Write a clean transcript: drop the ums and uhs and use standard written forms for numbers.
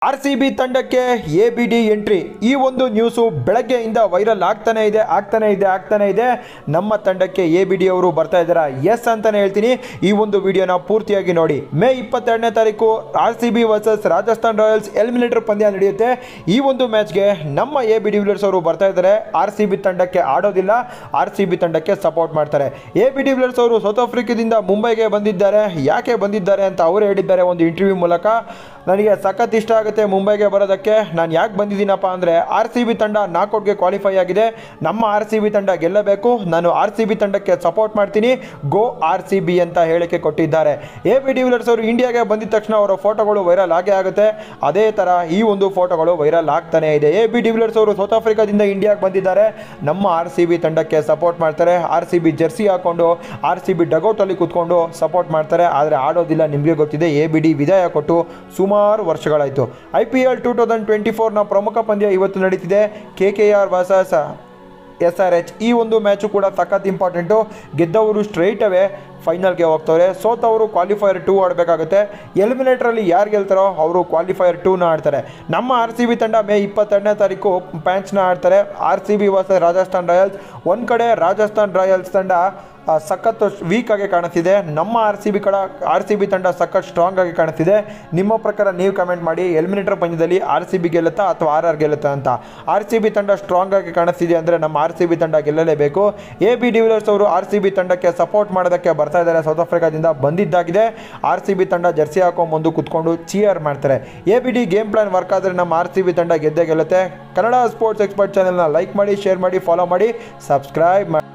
RCB ತಂಡಕ್ಕೆ ABD entry ಈ ಒಂದು ನ್ಯೂಸು ಬೆಳಗ್ಗೆಯಿಂದ ವೈರಲ್ ಆಗ್ತಾನೆ ಇದೆ ನಮ್ಮ ತಂಡಕ್ಕೆ ABD ಅವರು ಬರ್ತಾ ಇದ್ದಾರೆ ಎಸ್ ಅಂತಾನೆ ಹೇಳ್ತೀನಿ ಈ ಒಂದು ವಿಡಿಯೋನ ಪೂರ್ತಿಯಾಗಿ ನೋಡಿ ಮೇ 22ನೇ ತಾರೀಕು RCB versus Rajasthan Royals eliminator ಪಂದ್ಯ ನಡೆಯುತ್ತೆ ಈ ಒಂದು ಮ್ಯಾಚ್ಗೆ ನಮ್ಮ AB ಡಿವಿಲಿಯರ್ಸ್ ಅವರು ಬರ್ತಾ ಇದ್ದಾರೆ RCB ತಂಡಕ್ಕೆ ಆಡೋದಿಲ್ಲ RCB ತಂಡಕ್ಕೆ ಸಪೋರ್ಟ್ ಮಾಡ್ತಾರೆ AB ಡಿವಿಲಿಯರ್ಸ್ ಅವರು ಸೌತ್ ಆಫ್ರಿಕಾದಿಂದ ಮುಂಬೈಗೆ ಬಂದಿದ್ದಾರೆ ಯಾಕೆ ಬಂದಿದ್ದಾರೆ ಅಂತ ಅವರು ಹೇಳಿದ್ದಾರೆ ಒಂದು ಇಂಟರ್ವ್ಯೂ ಮೂಲಕ ನನಗೆ ಸಖತ್ ಇಷ್ಟ ಆಗುತ್ತೆ ಮುಂಬೈಗೆ ಬರೋದಕ್ಕೆ ನಾನು ಯಾಕೆ ಬಂದಿದ್ದೀನಪ್ಪ ಅಂದರೆ RCB ತಂಡ ನಾಕೌಟ್ಗೆ ಕ್ವಾಲಿಫೈ ಆಗಿದೆ ನಮ್ಮ RCB ತಂಡ ಗೆಲ್ಲಬೇಕು ನಾನು RCB ತಂಡಕ್ಕೆ ಸಪೋರ್ಟ್ ಮಾಡ್ತೀನಿ ಗೋ RCB ಅಂತ ಹೇಳಿಕೆ ಕೊಟ್ಟಿದ್ದಾರೆ AB ಡಿವಿಲಿಯರ್ಸ್ ಅವರು ಇಂಡಿಯಾಗೆ ಬಂದಿದ ತಕ್ಷಣ ಅವರ ಫೋಟೋಗಳು ವೈರಲ್ ಆಗೇ ಆಗುತ್ತೆ ಅದೇ ಥರ ಈ ಒಂದು ಫೋಟೋಗಳು ವೈರಲ್ ಆಗ್ತಾನೆ ಇದೆ AB ಡಿವಿಲಿಯರ್ಸ್ ಅವರು ಸೌತ್ ಆಫ್ರಿಕಾದಿಂದ ಇಂಡಿಯಾಗೆ ಬಂದಿದ್ದಾರೆ ನಮ್ಮ RCB ತಂಡಕ್ಕೆ ಸಪೋರ್ಟ್ ಮಾಡ್ತಾರೆ RCB ಜರ್ಸಿ ಹಾಕೊಂಡು RCB ಡಗೌಟಲ್ಲಿ ಕೂತ್ಕೊಂಡು ಸಪೋರ್ಟ್ ಮಾಡ್ತಾರೆ ಆದರೆ ಆಡೋದಿಲ್ಲ ನಿಮಗೆ ಗೊತ್ತಿದೆ ABD ವಿದಾಯ ಕೊಟ್ಟು ಸುಮಾರು ವರ್ಷಗಳಾಯಿತು IPL 2024ನ ಪ್ರಮುಖ ಪಂದ್ಯ ಇವತ್ತು ನಡೀತಿದೆ KKR ವರ್ಸಸ್ SRH ಈ ಒಂದು ಮ್ಯಾಚು ಕೂಡ ಸಖತ್ ಇಂಪಾರ್ಟೆಂಟು ಗೆದ್ದವರು ಸ್ಟ್ರೈಟ್ ಅವೇ ಫೈನಲ್ಗೆ ಹೋಗ್ತವ್ರೆ ಸೋತವರು ಕ್ವಾಲಿಫೈಯರ್ 2 ಆಡಬೇಕಾಗುತ್ತೆ ಎಲಿಮಿನೇಟರಲ್ಲಿ ಯಾರು ಗೆಲ್ತಾರೋ ಅವರು ಕ್ವಾಲಿಫೈಯರ್ 2ನ ಆಡ್ತಾರೆ ನಮ್ಮ RCB ತಂಡ ಮೇ 22ನೇ ತಾರೀಕು ಮ್ಯಾಚ್ನ ಆಡ್ತಾರೆ RCB ವರ್ಸಸ್ ರಾಜಸ್ಥಾನ್ ರಾಯಲ್ಸ್ ಒಂದು ಕಡೆ ರಾಜಸ್ಥಾನ್ ರಾಯಲ್ಸ್ ತಂಡ ಸಖತ್ ವೀಕ್ ಆಗಿ ಕಾಣಿಸ್ತಿದೆ ನಮ್ಮ RCB ತಂಡ ಸಖತ್ ಸ್ಟ್ರಾಂಗ್ ಆಗಿ ಕಾಣಿಸ್ತಿದೆ ನಿಮ್ಮ ಪ್ರಕಾರ ನೀವು ಕಮೆಂಟ್ ಮಾಡಿ ಎಲಿಮಿನೇಟರ್ ಪಂದ್ಯದಲ್ಲಿ RCB ಗೆಲ್ಲುತ್ತಾ ಅಥವಾ RR ಗೆಲ್ಲುತ್ತಾ ಅಂತ RCB ತಂಡ ಸ್ಟ್ರಾಂಗ್ ಆಗಿ ಕಾಣಿಸ್ತಿದೆ ಅಂದರೆ ನಮ್ಮ RCB ತಂಡ ಗೆಲ್ಲಲೇಬೇಕು AB ಡಿವಿಲಿಯರ್ಸ್ ಅವರು RCB ತಂಡಕ್ಕೆ ಸಪೋರ್ಟ್ ಮಾಡೋದಕ್ಕೆ ಬರ್ತಾ ಇದ್ದಾರೆ ಸೌತ್ ಆಫ್ರಿಕಾದಿಂದ ಬಂದಿದ್ದಾಗಿದೆ RCB ತಂಡ ಜರ್ಸಿ ಹಾಕೊಂಡು ಮುಂದೆ ಕುತ್ಕೊಂಡು ಚಿಯರ್ ಮಾಡ್ತಾರೆ ABD ಗೇಮ್ ಪ್ಲಾನ್ ವರ್ಕ್ ಆದರೆ ನಮ್ಮ RCB ತಂಡ ಗೆದ್ದೇ ಗೆಲ್ಲುತ್ತೆ ಕನ್ನಡ ಸ್ಪೋರ್ಟ್ಸ್ ಎಕ್ಸ್ಪರ್ಟ್ ಚಾನೆಲ್ನ ಲೈಕ್ ಮಾಡಿ ಶೇರ್ ಮಾಡಿ ಫಾಲೋ ಮಾಡಿ ಸಬ್ಸ್ಕ್ರೈಬ್ ಮಾಡಿ